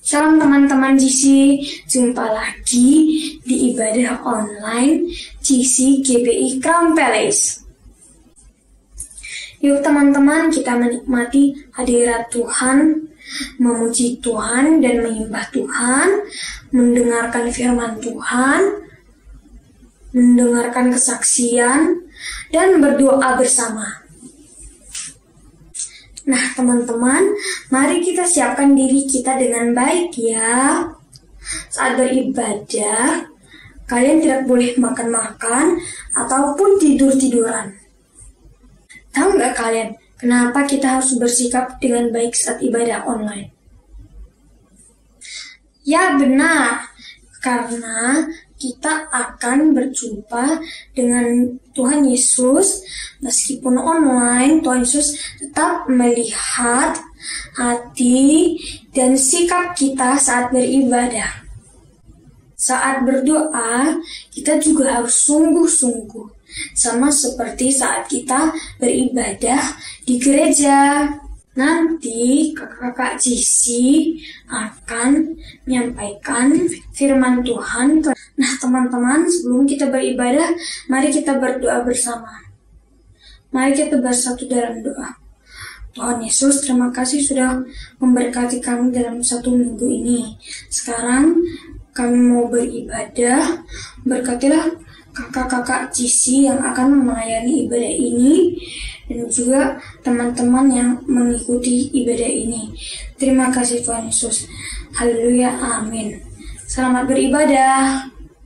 Salam teman-teman GC, jumpa lagi di ibadah online GC GBI Crown Palace. Yuk teman-teman, kita menikmati hadirat Tuhan, memuji Tuhan dan menyembah Tuhan, mendengarkan firman Tuhan, mendengarkan kesaksian, dan berdoa bersama. Nah teman-teman, mari kita siapkan diri kita dengan baik ya. Saat beribadah, kalian tidak boleh makan-makan ataupun tidur-tiduran. Tahu nggak kalian, kenapa kita harus bersikap dengan baik saat ibadah online? Ya benar, karena kita akan berjumpa dengan Tuhan Yesus. Meskipun online, Tuhan Yesus tetap melihat hati dan sikap kita saat beribadah. Saat berdoa, kita juga harus sungguh-sungguh, sama seperti saat kita beribadah di gereja. Nanti kakak-kakak GC akan menyampaikan firman Tuhan. Nah teman-teman, sebelum kita beribadah, mari kita berdoa bersama. Mari kita bersatu dalam doa. Tuhan Yesus, terima kasih sudah memberkati kami dalam satu minggu ini. Sekarang kami mau beribadah. Berkatilah kakak-kakak GC yang akan melayani ibadah ini, dan juga teman-teman yang mengikuti ibadah ini. Terima kasih Tuhan Yesus. Haleluya, amin. Selamat beribadah.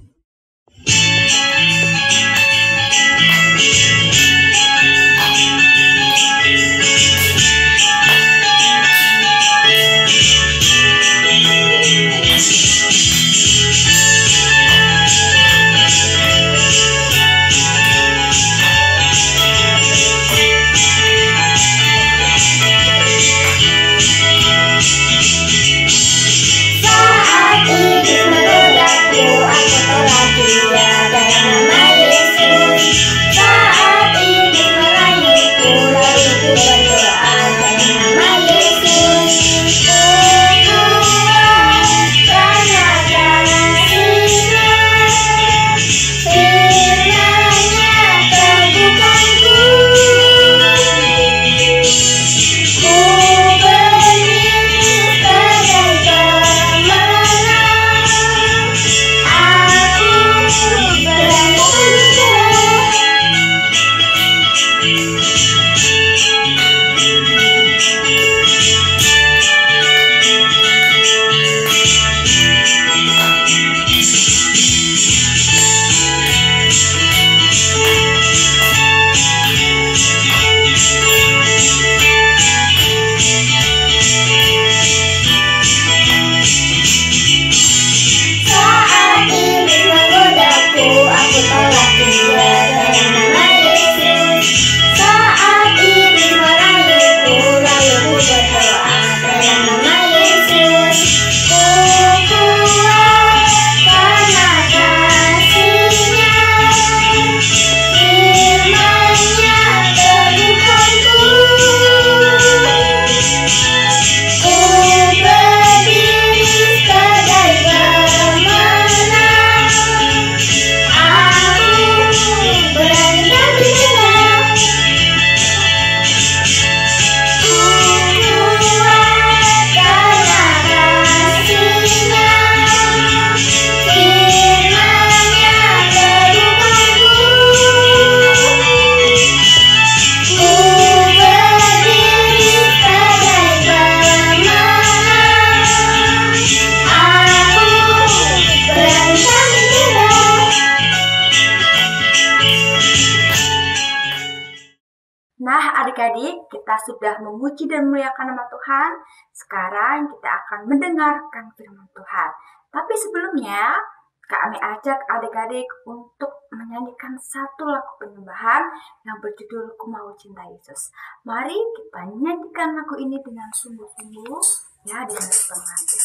Nah adik-adik, kita sudah memuji dan memuliakan nama Tuhan. Sekarang kita akan mendengarkan firman Tuhan. Tapi sebelumnya, kami ajak adik-adik untuk menyanyikan satu lagu penyembahan yang berjudul Ku Mau Cinta Yesus. Mari kita nyanyikan lagu ini dengan sungguh-sungguh, ya, dengan sepenuh hati.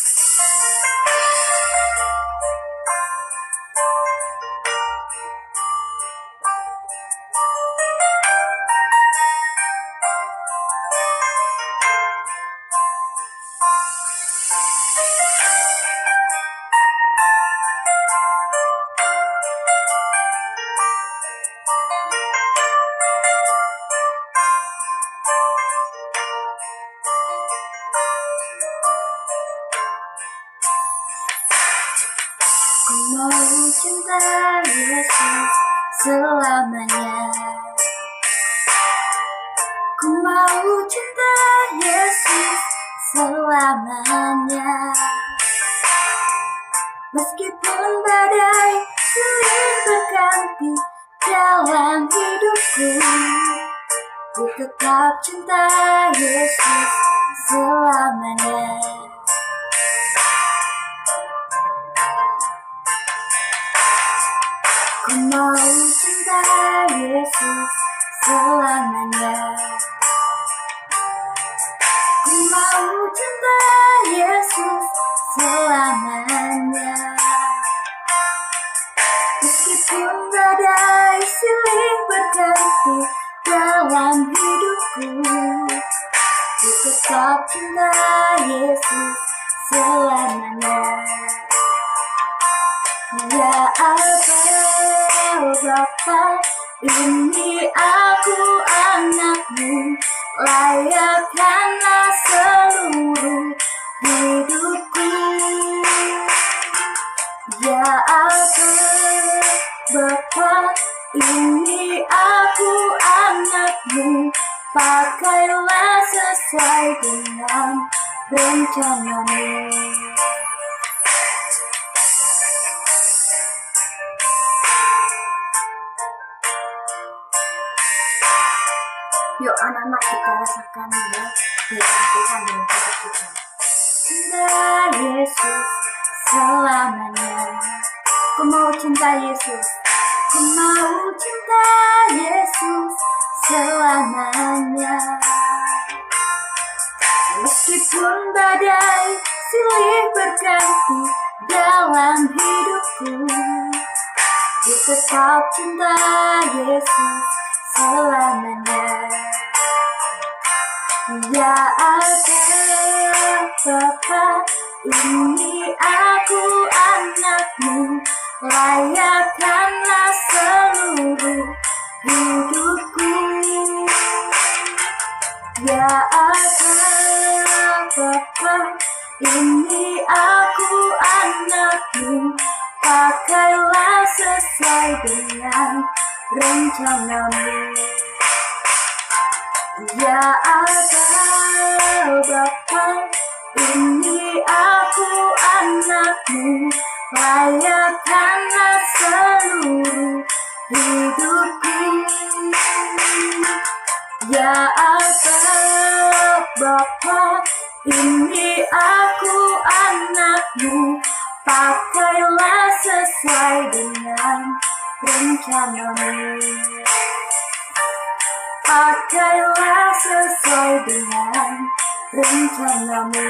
cinta Yesus selamanya. Ku mau cinta Yesus selamanya. Meskipun badai silih berganti dalam hidupku, ku tetap cinta Yesus selamanya. Ku mau cinta Yesus selamanya. Ku mau cinta Yesus selamanya. Meskipun badai silih berganti dalam hidupku, ku tetap cinta Yesus selamanya. Ya Allah Bapa, ini aku anakmu, layakkanlah seluruh hidupku. Ya Allah Bapa, ini aku anakmu, pakailah sesuai dengan rencanamu. Yuk anak-anak kita rasakan ya firman Tuhan dalam hidup kita. Cinta Yesus selamanya. Ku mau cinta Yesus. Ku mau cinta Yesus selamanya. Meskipun badai silih berganti dalam hidupku, ku tetap cinta Yesus selamanya. Ya Allah Bapa, ini aku anakmu, layakkanlah seluruh hidupku. Ya Allah Bapa, ini aku anakmu, pakailah sesuai dengan rencanamu. Ya Allah Bapa, ini aku anakmu, layakkanlah seluruh hidupku. Ya Allah Bapa, ini aku anakmu, pakailah sesuai dengan rencanamu. Pakailah sesuai dengan rencanamu.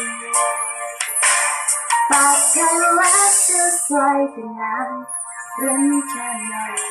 Pakailah sesuai dengan rencanamu.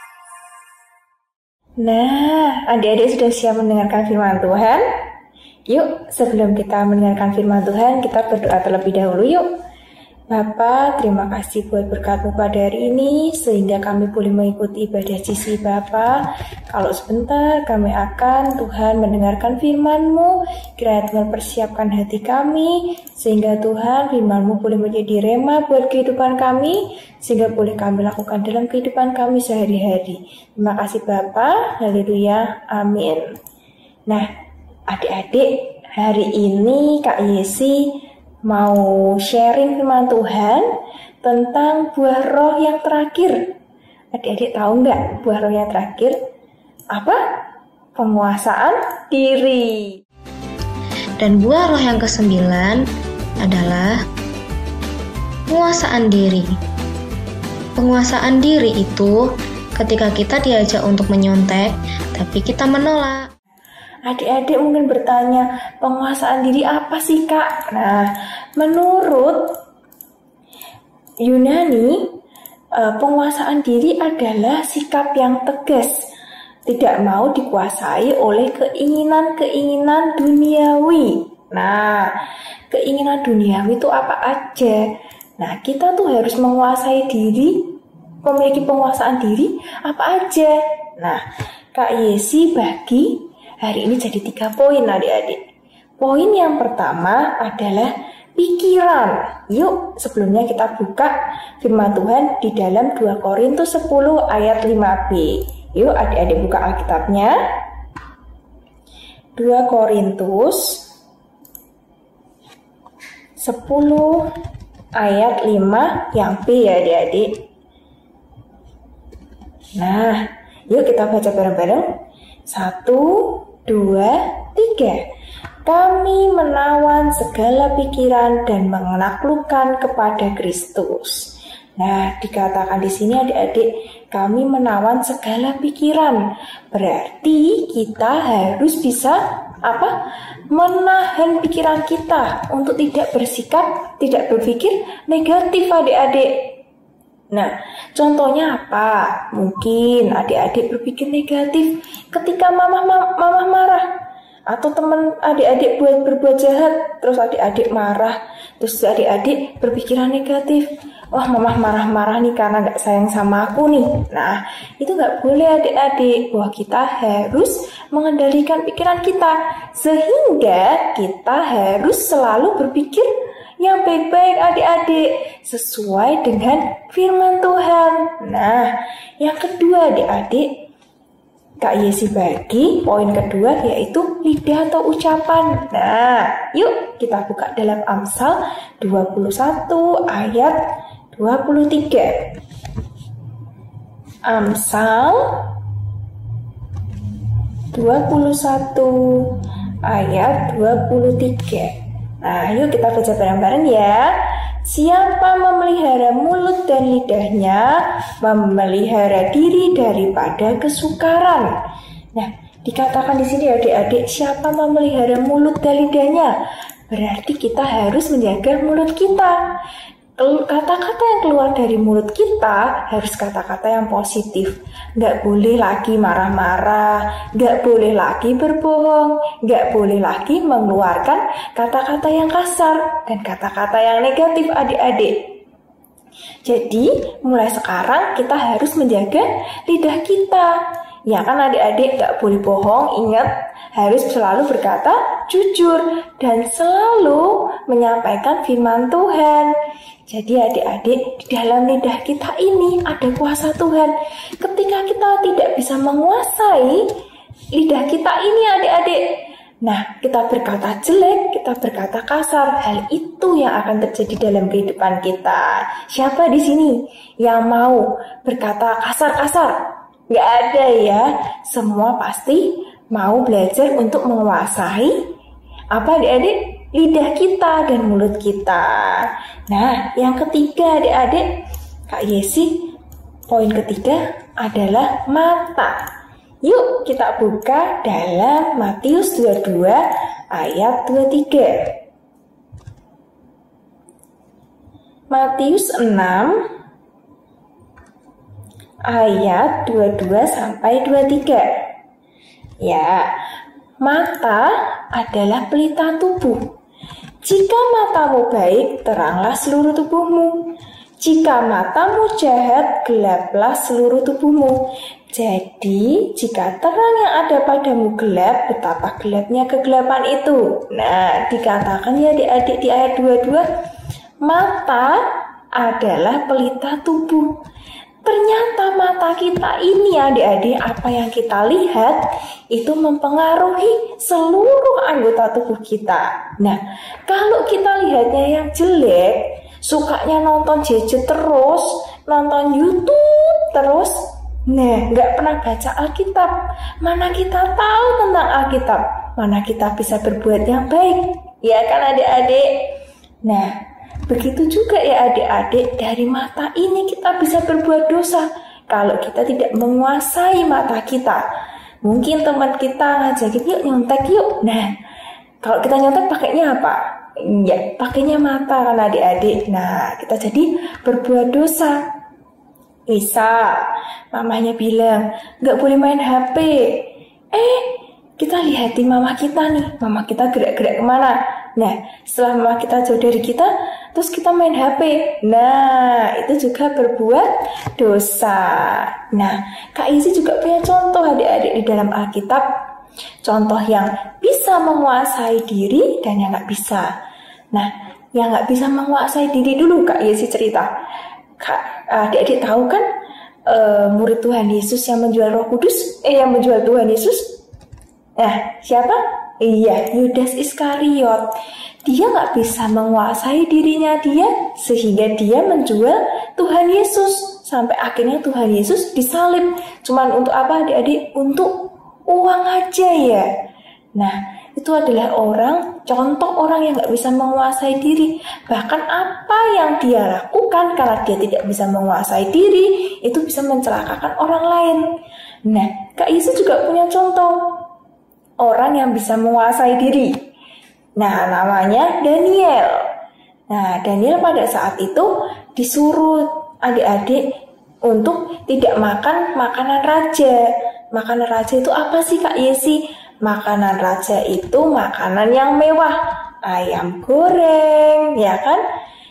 Nah, adik-adik sudah siap mendengarkan firman Tuhan? Yuk, sebelum kita mendengarkan firman Tuhan, kita berdoa terlebih dahulu yuk. Bapa, terima kasih buat berkat-Mu pada hari ini, sehingga kami boleh mengikuti ibadah sisi Bapa. Kalau sebentar kami akan Tuhan mendengarkan firman-Mu, kiranya Tuhan persiapkan hati kami, sehingga Tuhan firman-Mu boleh menjadi rema buat kehidupan kami, sehingga boleh kami lakukan dalam kehidupan kami sehari-hari. Terima kasih Bapa, haleluya, amin. Nah, adik-adik, hari ini Kak Yesi mau sharing firman Tuhan tentang buah roh yang terakhir. Adik-adik tahu nggak buah roh yang terakhir? Apa? Penguasaan diri. Dan buah roh yang ke-9 adalah penguasaan diri. Penguasaan diri itu ketika kita diajak untuk menyontek, tapi kita menolak. Adik-adik mungkin bertanya, penguasaan diri apa sih Kak? Nah, menurut Yunani, penguasaan diri adalah sikap yang tegas, tidak mau dikuasai oleh keinginan-keinginan duniawi. Nah, keinginan duniawi itu apa aja? Nah, kita tuh harus menguasai diri, memiliki penguasaan diri apa aja? Nah, Kak Yesi bagi hari ini jadi 3 poin adik-adik. Poin yang pertama adalah pikiran. Yuk, sebelumnya kita buka firman Tuhan di dalam 2 Korintus 10 ayat 5b. Yuk adik-adik buka Alkitabnya. 2 Korintus 10 ayat 5 yang B ya adik-adik. Nah, yuk kita baca bareng-bareng. 1, 2, 3. Kami menawan segala pikiran dan menaklukkan kepada Kristus. Nah, dikatakan di sini adik-adik, kami menawan segala pikiran. Berarti kita harus bisa menahan pikiran kita untuk tidak bersikap, tidak berpikir negatif adik-adik. Nah, contohnya apa? Mungkin adik-adik berpikir negatif ketika mama marah. Atau teman adik-adik berbuat jahat, terus adik-adik marah, terus adik-adik berpikiran negatif. Wah, mama marah-marah nih karena gak sayang sama aku nih. Nah, itu gak boleh adik-adik. Wah, kita harus mengendalikan pikiran kita. Sehingga kita harus selalu berpikir yang baik-baik adik-adik, sesuai dengan firman Tuhan. Nah, yang kedua adik-adik, Kak Yesi bagi poin kedua yaitu lidah atau ucapan. Nah, yuk kita buka dalam Amsal 21 ayat 23. Amsal 21 ayat 23. Nah, yuk kita baca bareng-bareng ya. Siapa memelihara mulut dan lidahnya, memelihara diri daripada kesukaran. Nah, dikatakan di sini adik-adik, siapa memelihara mulut dan lidahnya? Berarti kita harus menjaga mulut kita. Kata-kata yang keluar dari mulut kita harus kata-kata yang positif. Nggak boleh lagi marah-marah, nggak boleh lagi berbohong, nggak boleh lagi mengeluarkan kata-kata yang kasar dan kata-kata yang negatif adik-adik. Jadi mulai sekarang kita harus menjaga lidah kita. Ya kan adik-adik, nggak boleh bohong, ingat harus selalu berkata jujur dan selalu menyampaikan firman Tuhan. Jadi adik-adik, di dalam lidah kita ini ada kuasa Tuhan. Ketika kita tidak bisa menguasai lidah kita ini adik-adik, nah kita berkata jelek, kita berkata kasar, hal itu yang akan terjadi dalam kehidupan kita. Siapa di sini yang mau berkata kasar-kasar? Gak ada ya, semua pasti mau belajar untuk menguasai apa adik-adik? Lidah kita dan mulut kita. Nah, yang ketiga adik-adik, Kak Yesi, poin ketiga adalah mata. Yuk kita buka dalam Matius 22 ayat 23. Matius 6 ayat 22 sampai 23. Ya, mata adalah pelita tubuh. Jika matamu baik, teranglah seluruh tubuhmu. Jika matamu jahat, gelaplah seluruh tubuhmu. Jadi, jika terang yang ada padamu gelap, betapa gelapnya kegelapan itu. Nah, dikatakan ya adik-adik di ayat 22, mata adalah pelita tubuh. Ternyata mata kita ini adik-adik, apa yang kita lihat itu mempengaruhi seluruh anggota tubuh kita. Nah, kalau kita lihatnya yang jelek, sukanya nonton gadget terus, nonton YouTube terus, nah nggak pernah baca Alkitab, mana kita tahu tentang Alkitab, mana kita bisa berbuat yang baik, ya kan adik-adik? Nah, begitu juga ya adik-adik, dari mata ini kita bisa berbuat dosa kalau kita tidak menguasai mata kita. Mungkin teman kita ngajakin yuk nyontek yuk. Nah, kalau kita nyontek pakainya apa? Ya, pakainya mata kan adik-adik. Nah, kita jadi berbuat dosa. Misal, mamanya bilang gak boleh main HP. Kita lihatin mama kita nih, mama kita gerak-gerak kemana. Nah, setelah mama kita jauh dari kita, terus kita main HP. Nah, itu juga berbuat dosa. Nah, Kak Isi juga punya contoh adik-adik di dalam Alkitab. Contoh yang bisa menguasai diri dan yang gak bisa. Nah, yang nggak bisa menguasai diri dulu. Kak Yesi cerita. Adik-adik tahu kan murid Tuhan Yesus yang menjual Roh Kudus? Yang menjual Tuhan Yesus? Nah, siapa? Iya, Yudas Iskariot. Dia nggak bisa menguasai dirinya dia, sehingga dia menjual Tuhan Yesus. Sampai akhirnya Tuhan Yesus disalib. Cuman untuk apa adik-adik? Untuk uang aja ya. Nah, itu adalah contoh orang yang nggak bisa menguasai diri. Bahkan apa yang dia lakukan karena dia tidak bisa menguasai diri, itu bisa mencelakakan orang lain. Nah, Kak Yesus juga punya contoh orang yang bisa menguasai diri. Nah, namanya Daniel. Nah, Daniel pada saat itu disuruh adik-adik untuk tidak makan makanan raja. Makanan raja itu apa sih Kak Yesi? Makanan raja itu makanan yang mewah. Ayam goreng, ya kan?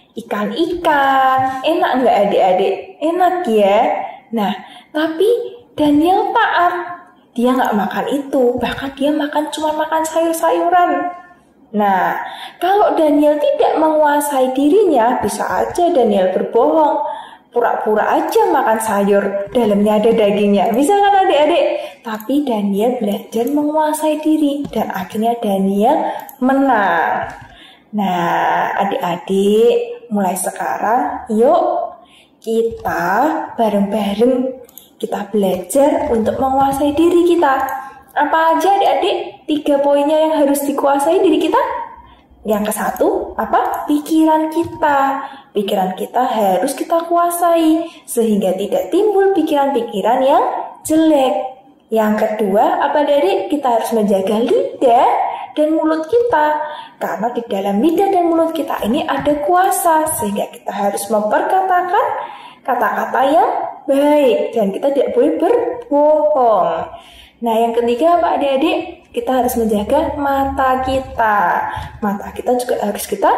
Ikan-ikan. Enak nggak adik-adik? Enak ya? Nah, tapi Daniel taat. Dia nggak makan itu. Bahkan dia cuma makan sayur-sayuran. Nah, kalau Daniel tidak menguasai dirinya, bisa aja Daniel berbohong. Pura-pura aja makan sayur, dalamnya ada dagingnya. Bisa kan adik-adik? Tapi Daniel belajar menguasai diri. Dan akhirnya Daniel menang. Nah, adik-adik, mulai sekarang yuk kita bareng-bareng kita belajar untuk menguasai diri kita. Apa aja adik-adik? 3 poinnya yang harus dikuasai diri kita? Yang ke-1, apa? Pikiran kita. Pikiran kita harus kita kuasai, sehingga tidak timbul pikiran-pikiran yang jelek. Yang kedua, apa adik? Kita harus menjaga lidah dan mulut kita. Karena di dalam lidah dan mulut kita ini ada kuasa, sehingga kita harus memperkatakan kata-kata yang baik. Dan kita tidak boleh berbohong. Nah, yang ketiga apa adik-adik? Kita harus menjaga mata kita. Mata kita juga harus kita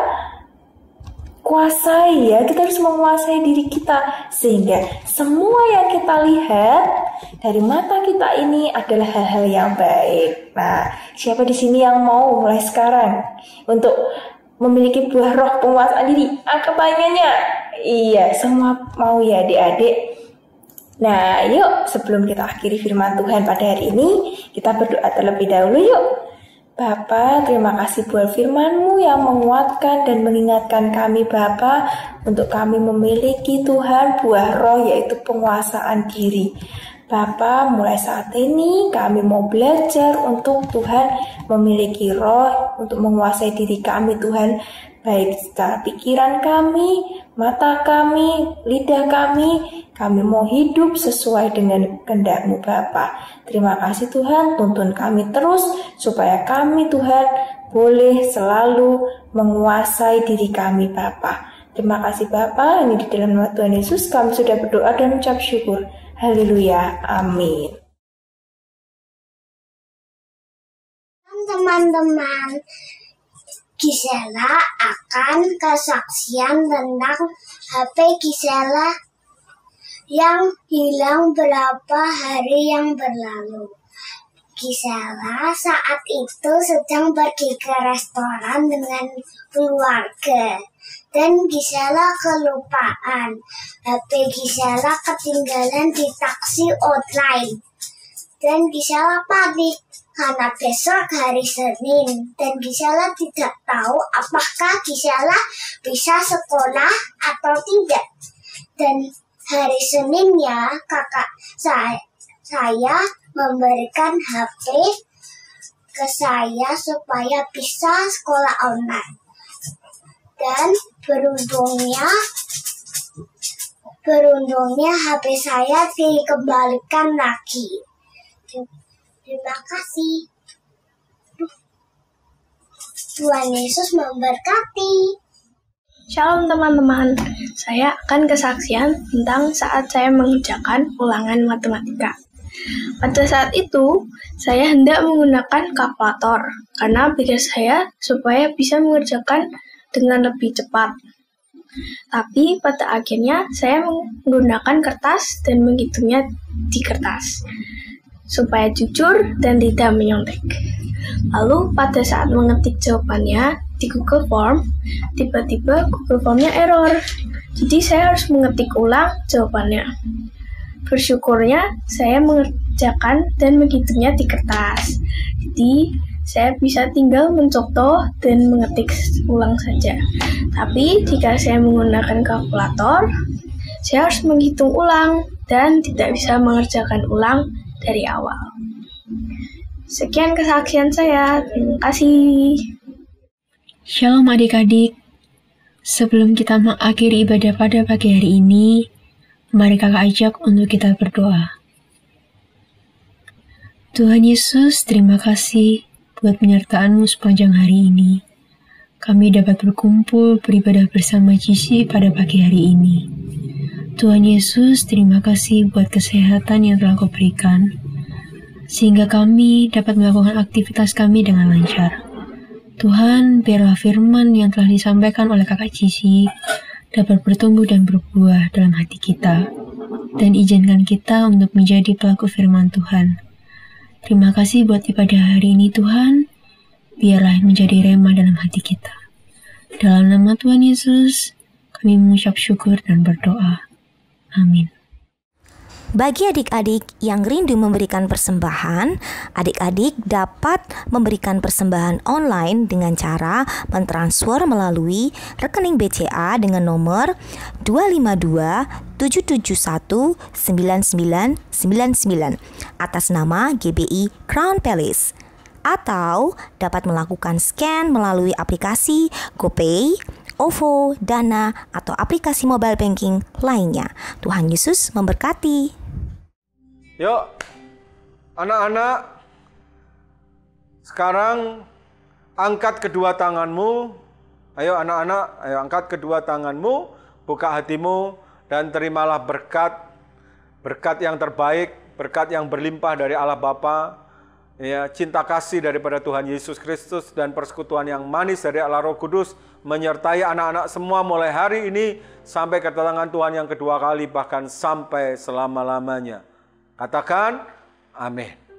kuasai ya. Kita harus menguasai diri kita. Sehingga semua yang kita lihat dari mata kita ini adalah hal-hal yang baik. Nah, siapa di sini yang mau mulai sekarang untuk memiliki buah roh penguasaan diri? Angkat tangannya. Iya, semua mau ya adik-adik. Nah, yuk sebelum kita akhiri firman Tuhan pada hari ini, kita berdoa terlebih dahulu yuk. Bapa, terima kasih buat firman-Mu yang menguatkan dan mengingatkan kami Bapa, untuk kami memiliki Tuhan buah roh yaitu penguasaan diri. Bapa, mulai saat ini kami mau belajar untuk Tuhan memiliki roh untuk menguasai diri kami Tuhan, baik secara pikiran kami, mata kami, lidah kami mau hidup sesuai dengan kehendak-Mu Bapa. Terima kasih Tuhan, tuntun kami terus supaya kami Tuhan boleh selalu menguasai diri kami Bapa. Terima kasih Bapa, ini di dalam nama Tuhan Yesus kami sudah berdoa dan mengucap syukur. Haleluya, amin. Teman-teman, Gisela akan kesaksian tentang HP Gisela yang hilang beberapa hari yang berlalu. Gisela saat itu sedang pergi ke restoran dengan keluarga. Dan Gisela kelupaan. HP Gisela ketinggalan di taksi online. Dan Gisela panik karena besok hari Senin. Dan Gisela tidak tahu apakah Gisela bisa sekolah atau tidak. Dan hari Seninnya kakak saya memberikan HP ke saya supaya bisa sekolah online. Dan beruntungnya HP saya dikembalikan lagi. Terima kasih. Tuhan Yesus memberkati. Shalom teman-teman, saya akan kesaksian tentang saat saya mengerjakan ulangan matematika. Pada saat itu, saya hendak menggunakan kalkulator karena pikir saya supaya bisa mengerjakan dengan lebih cepat. Tapi pada akhirnya saya menggunakan kertas dan menghitungnya di kertas supaya jujur dan tidak menyontek. Lalu pada saat mengetik jawabannya, di Google Form, tiba-tiba Google Formnya error. Jadi saya harus mengetik ulang jawabannya. Bersyukurnya saya mengerjakan dan menghitungnya di kertas. Jadi saya bisa tinggal mencontoh dan mengetik ulang saja. Tapi jika saya menggunakan kalkulator, saya harus menghitung ulang dan tidak bisa mengerjakan ulang dari awal. Sekian kesaksian saya. Terima kasih. Shalom adik-adik. Sebelum kita mengakhiri ibadah pada pagi hari ini, mari kakak ajak untuk kita berdoa. Tuhan Yesus, terima kasih buat penyertaan-Mu sepanjang hari ini. Kami dapat berkumpul beribadah bersama Cici pada pagi hari ini. Tuhan Yesus, terima kasih buat kesehatan yang telah Kau berikan, sehingga kami dapat melakukan aktivitas kami dengan lancar. Tuhan, biarlah firman yang telah disampaikan oleh kakak Cici dapat bertumbuh dan berbuah dalam hati kita, dan izinkan kita untuk menjadi pelaku firman Tuhan. Terima kasih buat ibadah hari ini Tuhan, biarlah menjadi rema dalam hati kita. Dalam nama Tuhan Yesus, kami mengucap syukur dan berdoa. Amin. Bagi adik-adik yang rindu memberikan persembahan, adik-adik dapat memberikan persembahan online dengan cara mentransfer melalui rekening BCA dengan nomor 252-771-9999 atas nama GBI Crown Palace, atau dapat melakukan scan melalui aplikasi GoPay, OVO, Dana, atau aplikasi mobile banking lainnya. Tuhan Yesus memberkati. Yuk, anak-anak, sekarang angkat kedua tanganmu. Ayo anak-anak, ayo angkat kedua tanganmu, buka hatimu, dan terimalah berkat yang terbaik, berkat yang berlimpah dari Allah Bapa, ya, cinta kasih daripada Tuhan Yesus Kristus, dan persekutuan yang manis dari Allah Roh Kudus menyertai anak-anak semua mulai hari ini sampai kedatangan Tuhan yang kedua kali, bahkan sampai selama-lamanya. Katakan amin.